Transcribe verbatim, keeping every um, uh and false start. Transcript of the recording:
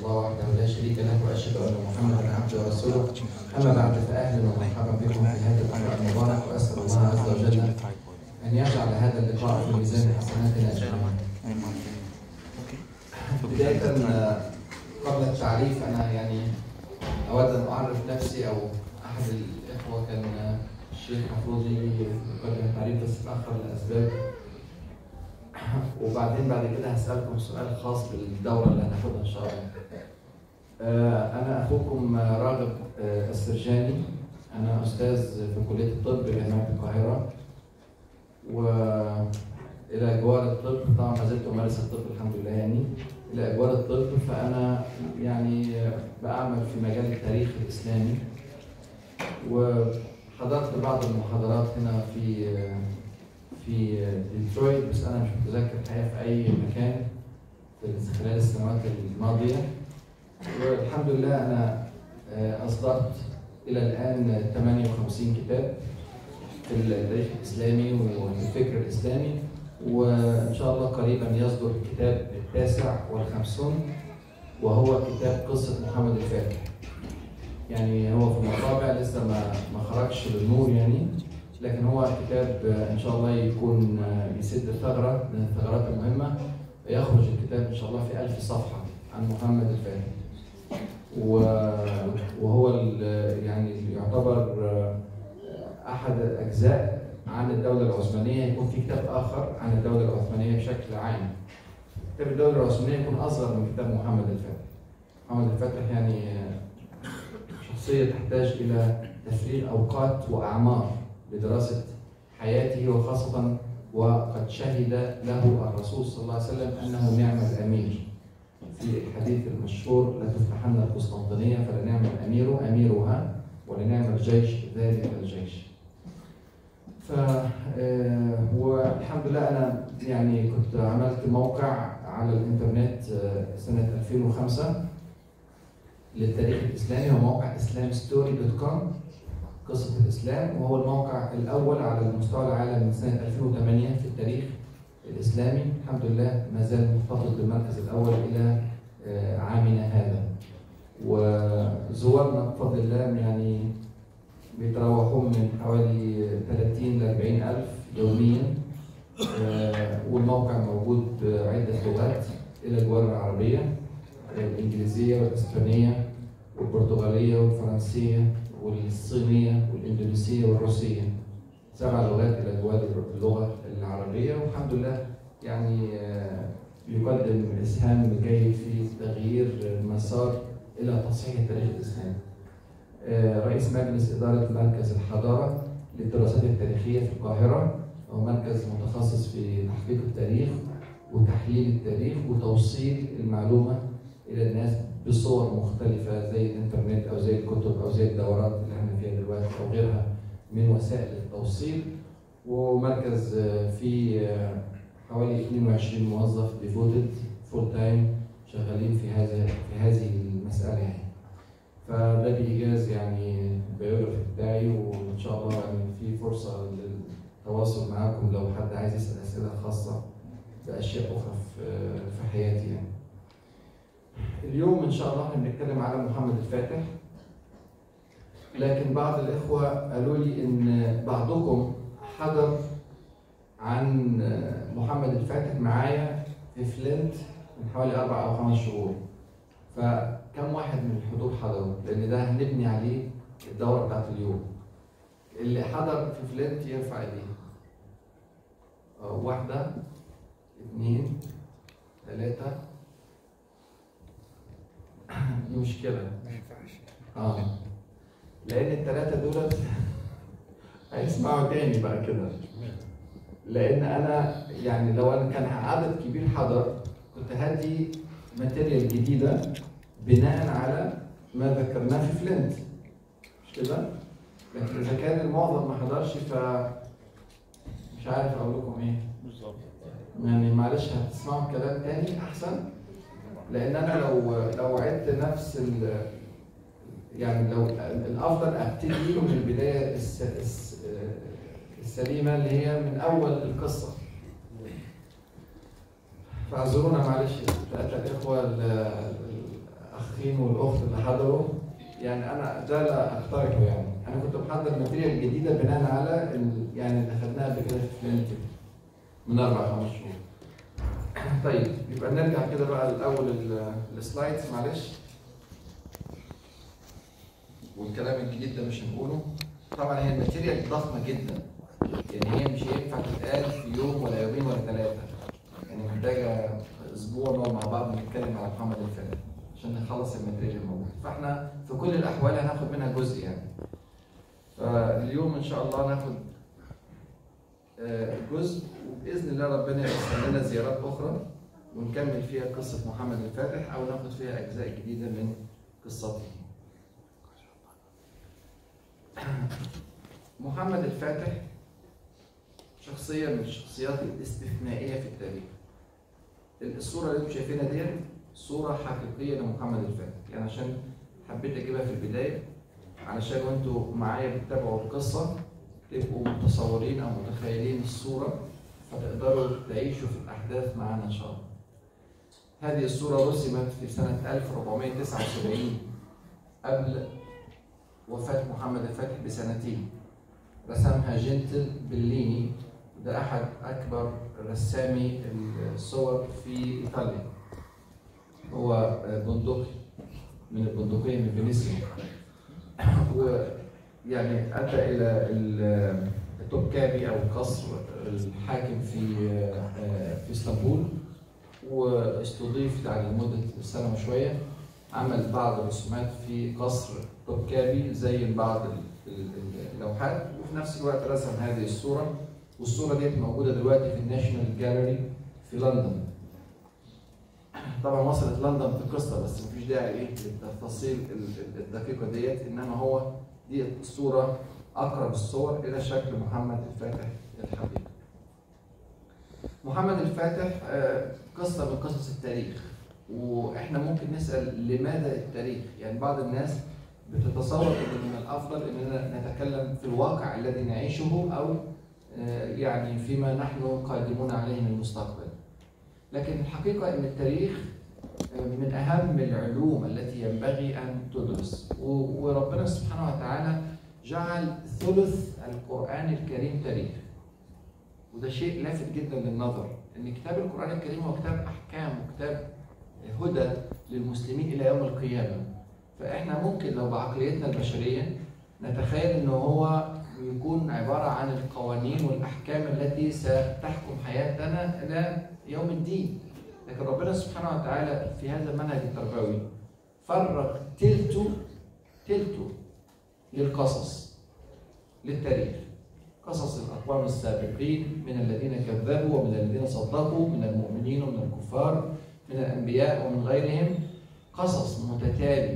الله وحده لا شريك له واشهد ان محمدا عبده ورسوله. اما بعد فاهلا ومرحبا بكم في هذا اللقاء المبارك، واسال الله عز وجل ان يجعل هذا اللقاء في ميزان حسناتنا اجمعين. بدايه قبل التعريف انا يعني اود ان اعرف نفسي، او احد الاخوه كان الشيخ حفوظي يقدم التعريف بس اتاخر لاسباب، وبعدين بعد كده هسألكم سؤال خاص بالدورة اللي هناخدها إن شاء الله. أنا أخوكم راغب السرجاني، أنا أستاذ في كلية الطب بجامعة القاهرة، وإلى أجوار الطب طبعا ما زلت أمارس الطب الحمد لله، يعني إلى أجوار الطب. فأنا يعني بعمل في مجال التاريخ الإسلامي، وحضرت بعض المحاضرات هنا في في ديترويت، بس انا مش متذكر الحقيقه في اي مكان في خلال السنوات الماضيه. والحمد لله انا اصدرت الى الان ثمانية وخمسين كتاب في التاريخ الاسلامي والفكر الاسلامي، وان شاء الله قريبا يصدر الكتاب التاسع والخمسون، وهو كتاب قصه محمد الفاتح. يعني هو في مطابع لسه ما ما خرجش للنور يعني، لكن هو كتاب ان شاء الله يكون يسد ثغره من الثغرات المهمه. يخرج الكتاب ان شاء الله في ألف صفحه عن محمد الفاتح، وهو يعني يعتبر احد الاجزاء عن الدوله العثمانيه. يكون في كتاب اخر عن الدوله العثمانيه بشكل عام. كتاب الدوله العثمانيه يكون اصغر من كتاب محمد الفاتح. محمد الفاتح يعني شخصيه تحتاج الى تفريغ اوقات واعمار لدراسة حياته، وخاصة وقد شهد له الرسول صلى الله عليه وسلم أنه نعم الأمير في الحديث المشهور: لا تفتحن القسطنطينية فلنعم الأمير أميرها ولنعم الجيش ذلك الجيش. ف والحمد لله أنا يعني كنت عملت موقع على الإنترنت سنة ألفين وخمسة للتاريخ الإسلامي، هو موقع اسلام ستوري دوت كوم، قصة الإسلام، وهو الموقع الأول على مستوى العالم من سنة ألفين وثمانية في التاريخ الإسلامي. الحمد لله ما زال محتفظ بالمركز الأول إلى عامنا هذا، وزوارنا بفضل الله يعني بيتراوحون من حوالي ثلاثين ل أربعين ألف يوميا، والموقع موجود بعدة لغات إلى الجوار العربية، الإنجليزية والإسبانية والبرتغالية والفرنسية والصينية والإندونيسية والروسية، سبع لغات إلى جوار اللغة العربية. والحمد لله يعني يقدم إسهام جيد في تغيير المسار إلى تصحيح التاريخ الإسلامي. رئيس مجلس إدارة مركز الحضارة للدراسات التاريخية في القاهرة، هو مركز متخصص في تحقيق التاريخ وتحليل التاريخ وتوصيل المعلومة إلى الناس بصور مختلفة زي الإنترنت أو زي الكتب أو زي الدورات اللي احنا فيها دلوقتي أو غيرها من وسائل التوصيل. ومركز فيه حوالي اثنين وعشرين موظف ديفوتد فول تايم شغالين في هذا في هذه المسألة يعني. فده بإيجاز يعني البيوجرافي بتاعي، وإن شاء الله يعني في فرصة للتواصل معاكم لو حد عايز يسأل أسئلة خاصة بأشياء أخرى في حياتي يعني. اليوم إن شاء الله احنا بنتكلم على محمد الفاتح، لكن بعض الإخوة قالوا لي إن بعضكم حضر عن محمد الفاتح معايا في فلنت من حوالي أربع أو خمس شهور. فكم واحد من الحضور حضروا؟ لأن ده هنبني عليه الدورة بتاعت اليوم. اللي حضر في فلنت يرفع إيديه. واحدة، اثنين، ثلاثة. دي مشكلة. ما ينفعش. اه لأن الثلاثة دولت هيسمعوا تاني بقى كده. لأن أنا يعني لو أنا كان عدد كبير حضر كنت هدي ماتيريال جديدة بناء على ما ذكرناه في فلنت، مش كده؟ لكن إذا كان المعظم ما حضرش ف مش عارف أقول لكم إيه. بالظبط. يعني معلش هتسمعوا كلام تاني أحسن، لأن أنا لو لو عدت نفس ال يعني لو الأفضل أبتدي من البداية السليمة اللي هي من أول القصة. فاعذرونا معلش ثلاثة الإخوة الأخ الاخين والاخت اللي حضروا، يعني انا ده لا اقترحه، يعني انا كنت محضر ماتيريال جديده بناء على ال... يعني اللي خدناها قبل كده في فلنتي من اربع خمس شهور. طيب يبقى نرجع كده بقى الاول السلايدز معلش، والكلام الجديد ده مش هنقوله. طبعا هي الماتيريال ضخمه جدا، يعني هي مش هينفع تتقال في يوم ولا يومين ولا ثلاثه، يعني محتاجه اسبوع نقعد مع بعض نتكلم على محمد الفاتح عشان نخلص الماتيريال الموجود. فاحنا في كل الاحوال هناخد منها جزء يعني. فاليوم ان شاء الله ناخد جزء، وباذن الله ربنا ييسر لنا زيارات اخرى ونكمل فيها قصه محمد الفاتح او ناخد فيها اجزاء جديده من قصته. محمد الفاتح شخصيه من الشخصيات الاستثنائيه في التاريخ. الصوره اللي انتم شايفينها دي صوره حقيقيه لمحمد الفاتح، يعني عشان حبيت اجيبها في البدايه علشان وانتم معايا بتتابعوا القصه تبقوا متصورين او متخيلين الصوره فتقدروا تعيشوا في الاحداث معانا ان شاء الله. هذه الصوره رسمت في سنه ألف وأربعمائة وتسعة وسبعين قبل وفاه محمد الفاتح بسنتين. رسمها جنتل بليني، ده احد اكبر رسامي الصور في ايطاليا. هو بندقي من البندقيه من فينيسيا، ويعني ادى الى التوبكابي او القصر الحاكم في في اسطنبول، واستضيف يعني لمده سنه وشويه. عمل بعض الرسومات في قصر توبكابي زي بعض اللوحات، وفي نفس الوقت رسم هذه الصوره، والصوره دي موجوده دلوقتي في الناشونال جاليري في لندن. طبعا وصلت لندن في القصه بس مفيش داعي ايه للتفاصيل الدقيقه ديت، انما هو دي الصوره اقرب الصور الى شكل محمد الفاتح الحقيقي. محمد الفاتح قصه من قصص التاريخ، واحنا ممكن نسال لماذا التاريخ؟ يعني بعض الناس بتتصور ان من الافضل اننا نتكلم في الواقع الذي نعيشه او يعني فيما نحن قادمون عليه من المستقبل. لكن الحقيقه ان التاريخ من اهم العلوم التي ينبغي ان تدرس، وربنا سبحانه وتعالى جعل ثلث القرآن الكريم تاريخ. وده شيء لافت جدا للنظر، ان كتاب القرآن الكريم هو كتاب احكام وكتاب هدى للمسلمين الى يوم القيامه. فاحنا ممكن لو بعقليتنا البشريه نتخيل انه هو يكون عباره عن القوانين والاحكام التي ستحكم حياتنا الى يوم الدين. لكن ربنا سبحانه وتعالى في هذا المنهج التربوي فرق تلته تلته للقصص، للتاريخ. قصص الأقوام السابقين من الذين كذبوا ومن الذين صدقوا، من المؤمنين ومن الكفار، من الأنبياء ومن غيرهم، قصص متتالي